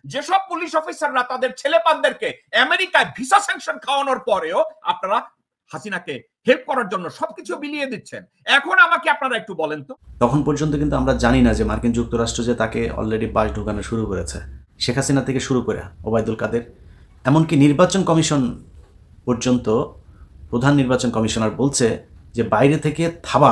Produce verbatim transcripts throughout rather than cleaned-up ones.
যেসব পুলিশ অফিসাররা তাদের ছেলেপানদেরকে আমেরিকায় ভিসা স্যাংশন খাওয়ানোর পরেও আপনারা হাসিনাকে হেল্প করার জন্য সবকিছু বিলিয়ে দিচ্ছেন। এখন আমাকে আপনারা একটু বলেন তো, তখন পর্যন্ত কিন্তু আমরা জানি না যে মার্কিন যুক্তরাষ্ট্র যে তাকে অলরেডি পাশ ঢোকানো শুরু করেছে, শেখ হাসিনা থেকে শুরু করে ওবায়দুল কাদের, এমনকি নির্বাচন কমিশন পর্যন্ত প্রধান নির্বাচন কমিশনার বলছে যে বাইরে থেকে থাবা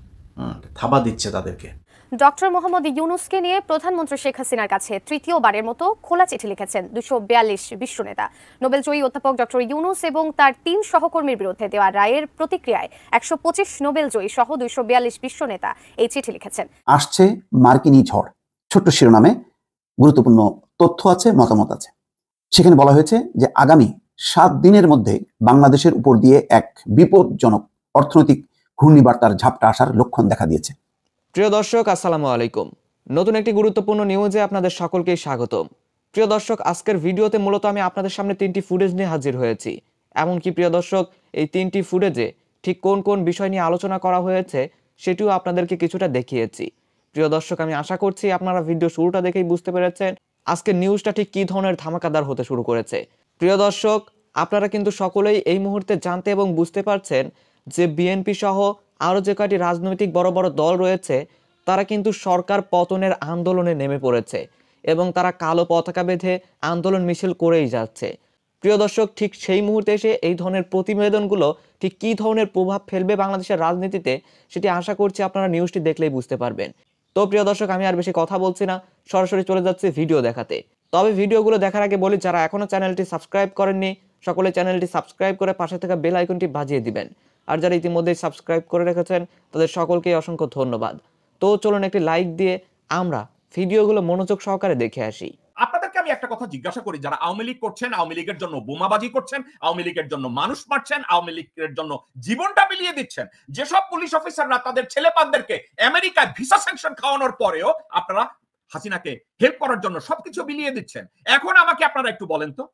থাবা দিচ্ছে তাদেরকে। ডক্টর মোহাম্মদ ইউনুসকে নিয়ে প্রধানমন্ত্রী শেখ হাসিনার কাছে তৃতীয়বারের মতো খোলা চিঠি লিখেছেন দুশো বিয়াল্লিশ বিশ্বনেতা। নোবেলজয়ী অধ্যাপক ডক্টর ইউনুস এবং তার তিন সহকর্মীর বিরুদ্ধে দেওয়া রায়ের প্রতিক্রিয়ায় একশো পঁচিশ নোবেলজয়ী সহ দুইশো বিয়াল্লিশ বিশ্বনেতা এই চিঠি লিখেছেন। আসছে মার্কিনী ঝড় ছোট্ট শিরোনামে গুরুত্বপূর্ণ তথ্য আছে, মতামত আছে। সেখানে বলা হয়েছে যে আগামী সাত দিনের মধ্যে বাংলাদেশের উপর দিয়ে এক বিপজ্জনক অর্থনৈতিক ঘূর্ণিবার্তার ঝাপটা আসার লক্ষণ দেখা দিয়েছে। প্রিয় দর্শক, আসসালামু আলাইকুম। নতুন একটি গুরুত্বপূর্ণ নিউজে আপনাদের সকলকেই স্বাগতম। প্রিয় দর্শক, আজকের ভিডিওতে মূলত আমি আপনাদের সামনে তিনটি ফুটেজ নিয়ে হাজির হয়েছি। এমনকি প্রিয় দর্শক, এই তিনটি ফুটেজে ঠিক কোন কোন বিষয় নিয়ে আলোচনা করা হয়েছে সেটিও আপনাদেরকে কিছুটা দেখিয়েছি। প্রিয় দর্শক, আমি আশা করছি আপনারা ভিডিও শুরুটা দেখেই বুঝতে পেরেছেন আজকের নিউজটা ঠিক কী ধরনের ধামাকাদার হতে শুরু করেছে। প্রিয় দর্শক, আপনারা কিন্তু সকলেই এই মুহূর্তে জানতে এবং বুঝতে পারছেন যে বিএনপি সহ আরও যে কয়টি রাজনৈতিক বড় বড় দল রয়েছে তারা কিন্তু সরকার পতনের আন্দোলনে নেমে পড়েছে এবং তারা কালো পতাকা বেঁধে আন্দোলন মিছিল করেই যাচ্ছে। প্রিয় দর্শক, ঠিক সেই মুহূর্তে এসে এই ধরনের প্রতিবেদনগুলো ঠিক কী ধরনের প্রভাব ফেলবে বাংলাদেশের রাজনীতিতে সেটি আশা করছি আপনারা নিউজটি দেখলেই বুঝতে পারবেন। তো প্রিয় দর্শক, আমি আর বেশি কথা বলছি না, সরাসরি চলে যাচ্ছে ভিডিও দেখাতে। তবে ভিডিওগুলো দেখার আগে বলি, যারা এখনও চ্যানেলটি সাবস্ক্রাইব করেননি সকলে চ্যানেলটি সাবস্ক্রাইব করে পাশে থাকা বেল আইকনটি বাজিয়ে দিবেন। আর যারা ইতিমধ্যেই সাবস্ক্রাইব করে রেখেছেন তাদের সকলকে অসংখ্য ধন্যবাদ। তো চলুন একটি লাইক দিয়ে আমরা ভিডিওগুলো মনোযোগ সহকারে দেখে আসি। আপনাদেরকে আমি একটা কথা জিজ্ঞাসা করি, যারা আওয়ামী লীগ করছেন, আওয়ামী লীগের জন্য বোমাবাজি করছেন, আওয়ামী লীগের জন্য মানুষ মারছেন, আওয়ামী লীগের জন্য জীবনটা বিলিয়ে দিচ্ছেন, যেসব পুলিশ অফিসাররা তাদের ছেলেপানদেরকে আমেরিকায় ভিসা স্যাংশন খাওয়ানোর পরেও আপনারা হাসিনাকে হেল্প করার জন্য সবকিছু বিলিয়ে দিচ্ছেন। এখন আমাকে আপনারা একটু বলেন তো,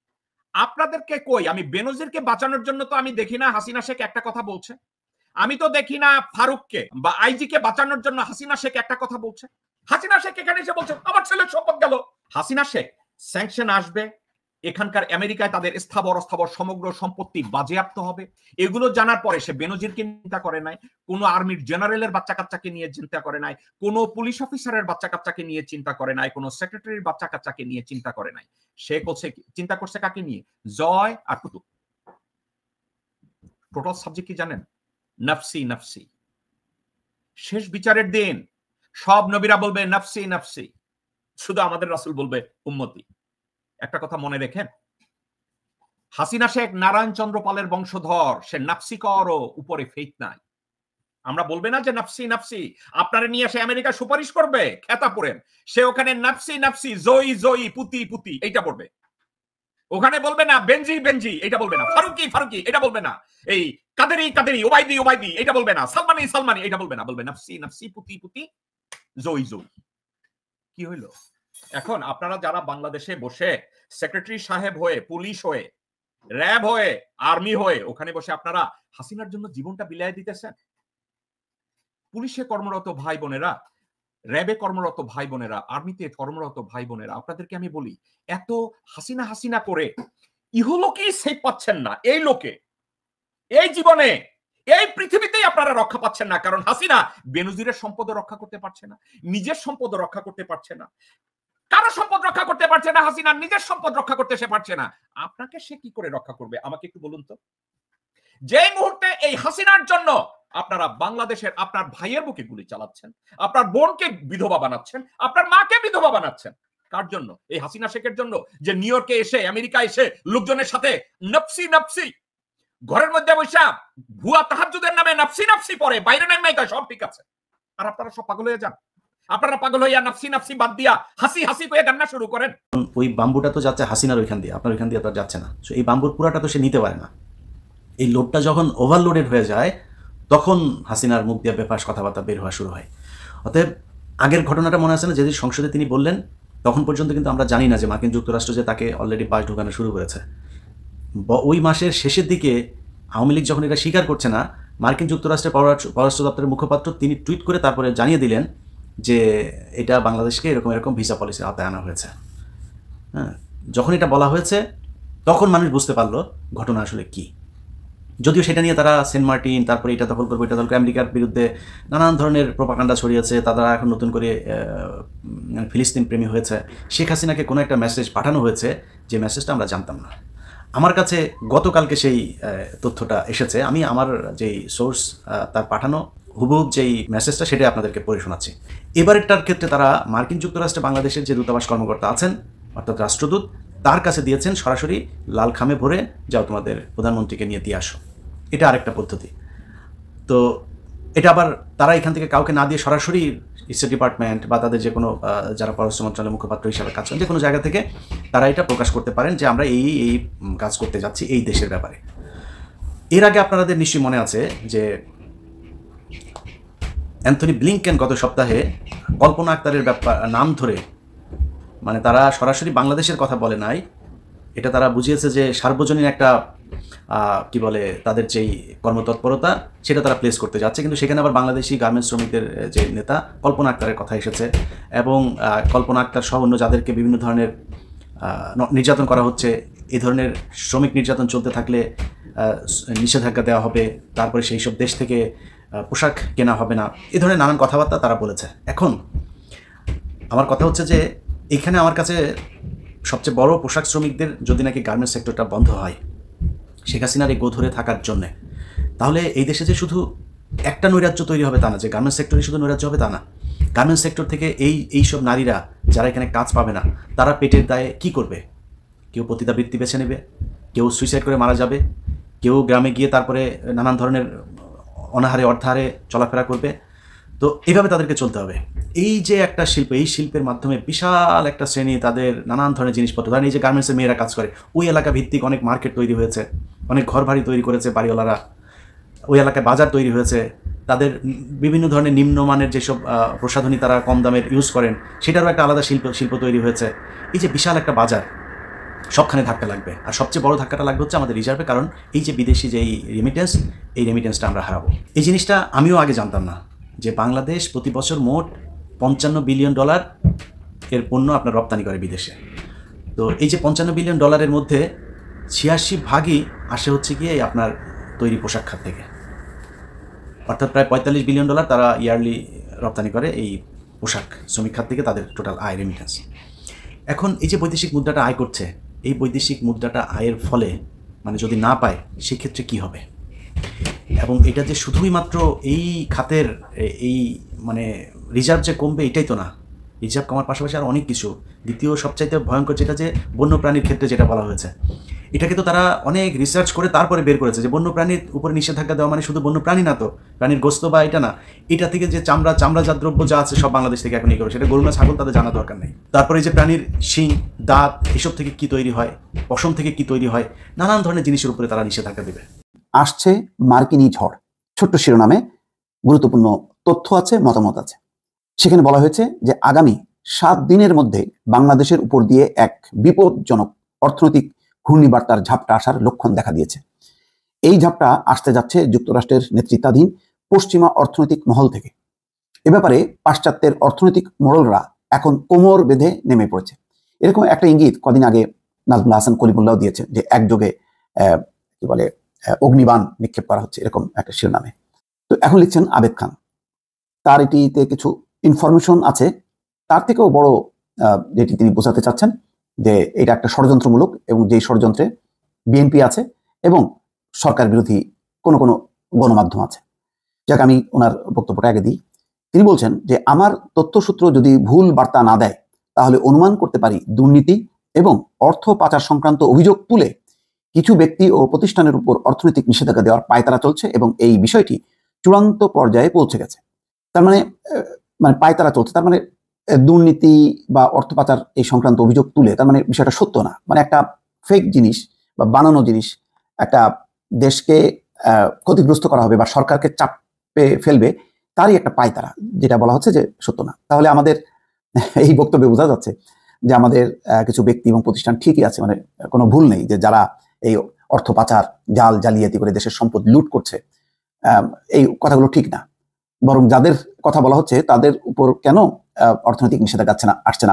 আপনাদেরকে কই? আমি বেনজিরকে বাঁচানোর জন্য তো আমি দেখি না হাসিনা শেখ একটা কথা বলছে, আমি তো দেখি না ফারুককে বা আইজি কে বাঁচানোর জন্য হাসিনা শেখ একটা কথা বলছে। হাসিনা শেখ এখানে এসে বলছে আমার ছেলের সম্পদ গেল। হাসিনা শেখ স্যাংশন আসবে, এখানকার আমেরিকায় তাদের স্থাবর অস্থাবর সমগ্র সম্পত্তি বাজেয়াপ্ত হবে, এগুলো জানার পরে সে বেনজিরকে চিন্তা করে নাই, কোনো আর্মির জেনারেলের বাচ্চা কাচ্চাকে নিয়ে চিন্তা করে নাই, কোনো পুলিশ অফিসারের বাচ্চা কাচ্চাকে নিয়ে চিন্তা করে নাই, কোনো সেক্রেটারির বাচ্চা কাচ্চাকে নিয়ে চিন্তা করে নাই। সে করছে চিন্তা করছে কাকে নিয়ে? জয় আর কুতুব। টোটাল সাবজেক্ট কি জানেন? নফসি নফসি। শেষ বিচারের দিন সব নবীরা বলবে নফসি নফসি, শুধু আমাদের রাসূল বলবে উম্মতি। একটা কথা মনে রেখেন, হাসিনা শেখ নারায়ণ চন্দ্র পালের বংশধর, সে নাফসি করো উপরে ফেইথ নাই। আমরা বলবে না যে নাফসি নাফসি, আপনারা নিয়ে সে আমেরিকা সুপারিশ করবে খেতা পড়েন, সে ওখানে নাফসি নাফসি জয়ী জয়ী পুতি পুতি এইটা পড়বে, ওখানে বলবে না বেনজি বেনজি এটা বলবে না, ফারুকি ফারুকি এটা বলবে না, এই কাদেরি কাদেরি ওবাইদি ওবাইদি এটা বলবে না, সালমানি সালমানি এটা বলবে না, বলবে নাফসি নাফসি পুতি পুতি জয়ী জয়ী। কি হইল? এখন আপনারা যারা বাংলাদেশে বসে সেক্রেটারি সাহেব হয়ে, পুলিশ হয়ে, র্যাব হয়ে, আর্মি হয়ে ওখানে বসে আপনারা হাসিনার জন্য জীবনটা বিলায় দিতেছেন। পুলিশে কর্মরত ভাই বোনেরা, র্যাবে কর্মরত ভাই বোনেরা, আর্মিতে কর্মরত ভাই বোনেরা, আপনাদেরকে আমি বলি, এত হাসিনা হাসিনা করে ইহলোকেই সেফ পাচ্ছেন না। এই লোকে, এই জীবনে, এই পৃথিবীতেই আপনারা রক্ষা পাচ্ছেন না, কারণ হাসিনা বেনজিরের সম্পদ রক্ষা করতে পারছে না, নিজের সম্পদ রক্ষা করতে পারছে না, কারো সম্পদ রক্ষা করতে পারছে না, হাসিনা নিজের সম্পদ রক্ষা করতে সে পারছে না। আপনাকে সে কি করে রক্ষা করবে আমাকে একটু বলুন তো। যে মুহূর্তে এই হাসিনার জন্য আপনারা বাংলাদেশের আপনার ভাইয়ের বুকে গুলি চালাচ্ছেন, আপনার বোনকে বিধবা বানাচ্ছেন, আপনার মাকে বিধবা বানাচ্ছেন, কার জন্য? এই হাসিনা শেখের জন্য, যে নিউ ইয়র্কে এসে, আমেরিকা এসে লোকজনের সাথে নফসি নফসি, ঘরের মধ্যে বসে ভুয়া তাহাজ্জুদের নামে নফসি নফসি পড়ে, বাইরে নেন নাই সব ঠিক আছে, আর আপনারা সব পাগল হয়ে যান। আপনারা পাগল হইয়া নফসি নফসি বাদ দিয়া হাসি হাসি করে কান্না শুরু করেন। ওই বাম্বুটা তো যাচ্ছে হাসিনার ওইখান দিয়ে, আপনার ওইখান দিয়ে তো যাচ্ছে না। সো এই বাম্বুর পুরাটা তো সে নিতে পারে না। এই লোডটা যখন ওভারলোডেড হয়ে যায় তখন হাসিনার মুখ দিয়ে বেফাস কথাবার্তা বের হওয়া শুরু হয়। অতএব আগের ঘটনাটা মনে আছে না, যেদিন সংসদে তিনি বললেন তখন পর্যন্ত কিন্তু আমরা জানি না যে মার্কিন যুক্তরাষ্ট্র যে তাকে অলরেডি পাশ ঢোকানো শুরু করেছে। ওই মাসের শেষের দিকে আওয়ামী লীগ যখন এটা স্বীকার করছে না, মার্কিন যুক্তরাষ্ট্রের পররাষ্ট্র দপ্তরের মুখপাত্র তিনি টুইট করে তারপরে জানিয়ে দিলেন যে এটা বাংলাদেশকে এরকম এরকম ভিসা পলিসির আওতায় আনা হয়েছে। হ্যাঁ, যখন এটা বলা হয়েছে তখন মানুষ বুঝতে পারলো ঘটনা আসলে কি। যদিও সেটা নিয়ে তারা সেন্ট মার্টিন, তারপরে এটা দখল করবো, এটা দখল করে আমেরিকার বিরুদ্ধে নানান ধরনের প্রোপাগান্ডা ছড়িয়েছে, তারা এখন নতুন করে ফিলিস্তিন প্রেমী হয়েছে। শেখ হাসিনাকে কোনো একটা মেসেজ পাঠানো হয়েছে, যে মেসেজটা আমরা জানতাম না। আমার কাছে গতকালকে সেই তথ্যটা এসেছে, আমি আমার যেই সোর্স তার পাঠানো হুবহুব যেই মেসেজটা সেটাই আপনাদেরকে পড়ে শোনাচ্ছি। এবারেরটার ক্ষেত্রে তারা মার্কিন যুক্তরাষ্ট্রে বাংলাদেশের যে দূতাবাস কর্মকর্তা আছেন, অর্থাৎ রাষ্ট্রদূত, তার কাছে দিয়েছেন সরাসরি লাল খামে ভরে, যাও তোমাদের প্রধানমন্ত্রীকে নিয়ে দিয়ে আসো। এটা আরেকটা পদ্ধতি। তো এটা আবার তারা এখান থেকে কাউকে না দিয়ে সরাসরি স্টেট ডিপার্টমেন্ট বা তাদের যে কোনো যারা পররাষ্ট্র মন্ত্রণালয়ের মুখপাত্র হিসাবে কাজ করেন, যে কোনো জায়গা থেকে তারা এটা প্রকাশ করতে পারেন যে আমরা এই এই কাজ করতে যাচ্ছি এই দেশের ব্যাপারে। এর আগে আপনাদের নিশ্চয়ই মনে আছে যে অ্যান্থনি ব্লিংকেন গত সপ্তাহে কল্পনা আক্তারের ব্যাপার নাম ধরে, মানে তারা সরাসরি বাংলাদেশের কথা বলে নাই, এটা তারা বুঝিয়েছে যে সার্বজনীন একটা কি বলে তাদের যেই কর্মতৎপরতা সেটা তারা প্লেস করতে যাচ্ছে। কিন্তু সেখানে আবার বাংলাদেশি গার্মেন্টস শ্রমিকদের যে নেতা কল্পনা আক্তারের কথা এসেছে, এবং কল্পনা আক্তার সহ অন্য যাদেরকে বিভিন্ন ধরনের নির্যাতন করা হচ্ছে, এই ধরনের শ্রমিক নির্যাতন চলতে থাকলে নিষেধাজ্ঞা দেওয়া হবে, তারপরে সেই সব দেশ থেকে পোশাক কেনা হবে না, এই ধরনের নানান কথাবার্তা তারা বলেছে। এখন আমার কথা হচ্ছে যে এখানে আমার কাছে সবচেয়ে বড় পোশাক শ্রমিকদের যদি নাকি গার্মেন্টস সেক্টরটা বন্ধ হয় শেখ হাসিনার এই গো ধরে থাকার জন্যে, তাহলে এই দেশে যে শুধু একটা নৈরাজ্য তৈরি হবে তা না, যে গার্মেন্টস সেক্টরে শুধু নৈরাজ্য হবে তা না। গার্মেন্টস সেক্টর থেকে এই এইসব নারীরা যারা এখানে কাজ পাবে না, তারা পেটের দায়ে কি করবে? কেউ পতিতাবৃত্তি বেছে নেবে, কেউ সুইসাইড করে মারা যাবে, কেউ গ্রামে গিয়ে তারপরে নানান ধরনের অনাহারে অর্ধাহারে চলাফেরা করবে। তো এইভাবে তাদেরকে চলতে হবে। এই যে একটা শিল্প, এই শিল্পের মাধ্যমে বিশাল একটা শ্রেণী তাদের নানান ধরনের জিনিসপত্র, ধরেন এই যে গার্মেন্টসের মেয়েরা কাজ করে, ওই এলাকা ভিত্তিক অনেক মার্কেট তৈরি হয়েছে, অনেক ঘর বাড়ি তৈরি করেছে বাড়িওয়ালারা, ওই এলাকায় বাজার তৈরি হয়েছে, তাদের বিভিন্ন ধরনের নিম্নমানের যেসব প্রসাধনী তারা কম দামের ইউজ করেন সেটারও একটা আলাদা শিল্প শিল্প তৈরি হয়েছে। এই যে বিশাল একটা বাজার, সবখানে ধাক্কা লাগবে। আর সবচেয়ে বড় ধাক্কাটা লাগবে হচ্ছে আমাদের রিজার্ভে, কারণ এই যে বিদেশি যে এই রেমিটেন্স, এই রেমিটেন্সটা আমরা হারাবো। এই জিনিসটা আমিও আগে জানতাম না, যে বাংলাদেশ প্রতি বছর মোট পঞ্চান্ন বিলিয়ন ডলার এর পণ্য আপনার রপ্তানি করে বিদেশে। তো এই যে পঞ্চান্ন বিলিয়ন ডলারের মধ্যে ছিয়াশি ভাগই আসে হচ্ছে গিয়ে আপনার তৈরি পোশাক খাত থেকে, অর্থাৎ প্রায় পঁয়তাল্লিশ বিলিয়ন ডলার তারা ইয়ারলি রপ্তানি করে এই পোশাক শ্রমিক খাত থেকে, তাদের টোটাল আয় রেমিটেন্স। এখন এই যে বৈদেশিক মুদ্রাটা আয় করছে, এই বৈদেশিক মুদ্রাটা আয়ের ফলে মানে যদি না পায় সেক্ষেত্রে কি হবে? এবং এটা যে শুধুই মাত্র এই খাতের এই মানে রিজার্ভ যে কমবে এটাই তো না, রিজার্ভ কমার পাশাপাশি আর অনেক কিছু। দ্বিতীয় সবচাইতে ভয়ঙ্কর যেটা, যে বন্যপ্রাণীর ক্ষেত্রে যেটা বলা হয়েছে, এটাকে তো তারা অনেক রিসার্চ করে তারপরে বের করেছে যে বন্যপ্রাণীর উপরে নিষেধাজ্ঞা দেওয়া মানে শুধু বন্যপ্রাণী না, তো প্রাণীর গোস্ত বা এটা না, এটা থেকে যে চামড়া চামড়াজাত দ্রব্য যা আছে সব বাংলাদেশ থেকে এখন এই করে, সেটা গরু না ছাগল তাদের জানা দরকার নেই। তারপরে যে প্রাণীর শিং, দাঁত, এসব থেকে কি তৈরি হয়, পশম থেকে কি তৈরি হয়, নানান ধরনের জিনিসের উপরে তারা নিষেধাজ্ঞা দেবে। আসছে মার্কিনী ঝড়, ছোট্ট শিরোনামে গুরুত্বপূর্ণ তথ্য আছে, মতামত আছে। সেখানে বলা হয়েছে যে আগামী সাত দিনের মধ্যে বাংলাদেশের উপর দিয়ে এক বিপজ্জনক অর্থনৈতিক ঘূর্ণিবার্তার ঝাপটা আসার লক্ষণ দেখা দিয়েছে। এই ঝাপটা আসতে যাচ্ছে যুক্তরাষ্ট্রের নেতৃত্বাধীন পশ্চিমা অর্থনৈতিক মহল থেকে। এ ব্যাপারে পাশ্চাত্যের অর্থনৈতিক মোড়লরা এখন কোমর বেঁধে নেমে পড়েছে। এরকম একটা ইঙ্গিত কদিন আগে নাজমুল হাসান কলিমুল্লাহ দিয়েছে, যে একযোগে আহ কি বলে অগ্নিবাণ নিক্ষেপ করা হচ্ছে, এরকম একটা শিরোনামে। তো এখন লিখছেন আবেদ খান, তার এটিতে কিছু ইনফরমেশন আছে। তার থেকেও বড় যেটি তিনি বোঝাতে চাচ্ছেন যে এটা একটা ষড়যন্ত্রমূলক, এবং যেই ষড়যন্ত্রে বিএনপি আছে এবং সরকার বিরোধী কোনো কোনো গণমাধ্যম আছে। যাক, আমি ওনার বক্তব্যটা আগে দিই। তিনি বলছেন যে আমার তথ্যসূত্র যদি ভুল বার্তা না দেয় তাহলে অনুমান করতে পারি দুর্নীতি এবং অর্থ পাচার সংক্রান্ত অভিযোগ তুলে কিছু ব্যক্তি ও প্রতিষ্ঠানের উপর অর্থনৈতিক নিষেধাজ্ঞা দেওয়ার পায়তারা চলছে, এবং এই বিষয়টি চূড়ান্ত পর্যায়ে পৌঁছে গেছে। তার মানে মানে পায়তারা চলছে, তার মানে দুর্নীতি বা অর্থ পাচার এই সংক্রান্ত অভিযোগ তুলে, তার মানে বিষয়টা সত্য না, মানে একটা ফেক জিনিস বা বানানো জিনিস একটা দেশকে ক্ষতিগ্রস্ত করা হবে বা সরকারকে চাপে ফেলবে, তারই একটা পায়তারা, যেটা বলা হচ্ছে যে সত্য না। তাহলে আমাদের এই বক্তব্যে বোঝা যাচ্ছে যে আমাদের কিছু ব্যক্তি এবং প্রতিষ্ঠান ঠিকই আছে, মানে কোনো ভুল নেই, যে যারা এই অর্থ পাচার, জাল জালিয়াতি করে দেশের সম্পদ লুট করছে, এই কথাগুলো ঠিক না। বরং যাদের কথা বলা হচ্ছে তাদের উপর কেন অর্থনৈতিক নিষেধাজ্ঞা আসছে না আসছে না বা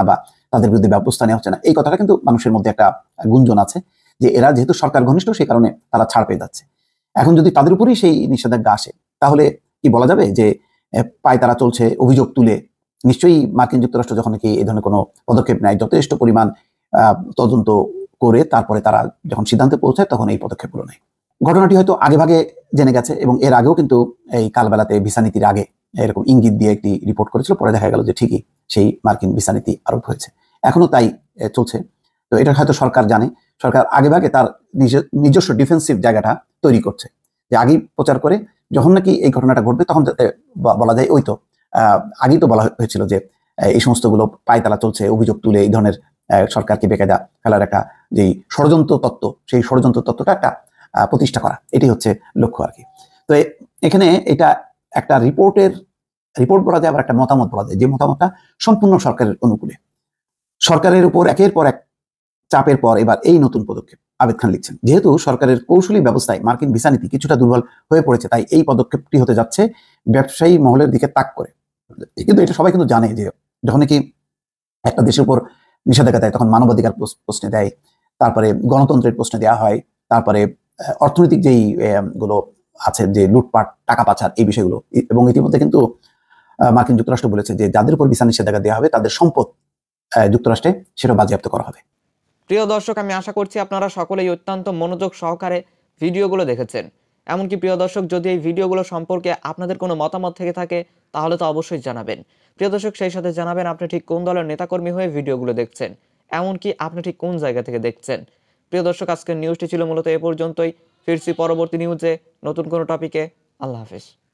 তাদের বিরুদ্ধে ব্যবস্থা নেওয়া হচ্ছে না, এই কথাটা কিন্তু মানুষের মধ্যে একটা গুঞ্জন আছে যে এরা যেহেতু সরকার ঘনিষ্ঠ সেই কারণে তারা ছাড় পেয়ে যাচ্ছে। এখন যদি তাদের উপরেই সেই নিষেধাজ্ঞা আসে তাহলে কি বলা যাবে যে পায় তারা চলছে অভিযোগ তুলে? নিশ্চয়ই মার্কিন যুক্তরাষ্ট্র যখন কি এই ধরনের কোনো পদক্ষেপ নেয় যথেষ্ট পরিমাণ আহ তদন্ত করে তারপরে তারা যখন সিদ্ধান্তে পৌঁছায় তখন এই পদক্ষেপগুলো নেয়। ঘটনাটি হয়তো আগে ভাগে জেনে গেছে এবং এর আগেও কিন্তু এই কালবেলাতে ভিসা নীতির আগে এরকম ইঙ্গিত দিয়ে একটি রিপোর্ট করেছিল, পরে দেখা গেল যে ঠিকই সেই মার্কিন ভিসা নীতি আরোপ হয়েছে, এখনো তাই চলছে। তো এটা হয়তো সরকার জানে, সরকার আগে ভাগে তার নিজস্ব ডিফেন্সিভ জায়গাটা তৈরি করছে, যে আগেই প্রচার করে যখন নাকি এই ঘটনাটা ঘটবে তখন যাতে বলা যায় ওই তো আহ আগেই তো বলা হয়েছিল যে এই সমস্তগুলো পায়তালা চলছে, অভিযোগ তুলে এই ধরনের সরকারকে বেকায়দা ফেলার একটা যে ষড়যন্ত্র তত্ত্ব, সেই ষড়যন্ত্র তত্ত্বটা একটা প্রতিষ্ঠা করা, এটি হচ্ছে লক্ষ্য আর কি। তো এখানে এটা একটা রিপোর্টের রিপোর্ট বলা যায়, আবার একটা মতামত বলা যায়, যে মতামতটা সম্পূর্ণ সরকারের অনুকূলে। সরকারের উপর একের পর এক চাপের পর এবার এই নতুন পদক্ষেপ আবেদ খান লিখছেন, যেহেতু সরকারের কৌশলী ব্যবস্থায় মার্কিন ভিসা নীতি কিছুটা দুর্বল হয়ে পড়েছে, তাই এই পদক্ষেপটি হতে যাচ্ছে ব্যবসায়ী মহলের দিকে তাক করে। কিন্তু এটা সবাই কিন্তু জানে যে যখন কি একটা দেশের উপর নিষেধাজ্ঞা দেয় তখন মানবাধিকার প্রশ্নে দেয়, তারপরে গণতন্ত্রের প্রশ্নে দেওয়া হয়, তারপরে অর্থনৈতিক যেই গুলো আছে যে লুটপাট টাকা পাচার এই বিষয়গুলো, এবং ইতিমধ্যে কিন্তু মার্কিন যুক্তরাষ্ট্র বলেছে যে যাদের উপর ভিসা নিষেধাজ্ঞা দেওয়া হবে তাদের সম্পদ যুক্তরাষ্ট্রে সেটা বাজেয়াপ্ত করা হবে। প্রিয় দর্শক, আমি আশা করছি আপনারা সকলেই অত্যন্ত মনোযোগ সহকারে ভিডিওগুলো দেখেছেন। এমনকি প্রিয় দর্শক, যদি এই ভিডিওগুলো সম্পর্কে আপনাদের কোনো মতামত থেকে থাকে তাহলে তো অবশ্যই জানাবেন। প্রিয় দর্শক, সেই সাথে জানাবেন আপনি ঠিক কোন দলের নেতাকর্মী হয়ে ভিডিওগুলো দেখছেন, এমনকি আপনি ঠিক কোন জায়গা থেকে দেখছেন। প্রিয় দর্শক, আজকের নিউজটি ছিল মূলত এ পর্যন্তই। ফিরছি পরবর্তী নিউজে নতুন কোনো টপিকে। আল্লাহ হাফেজ।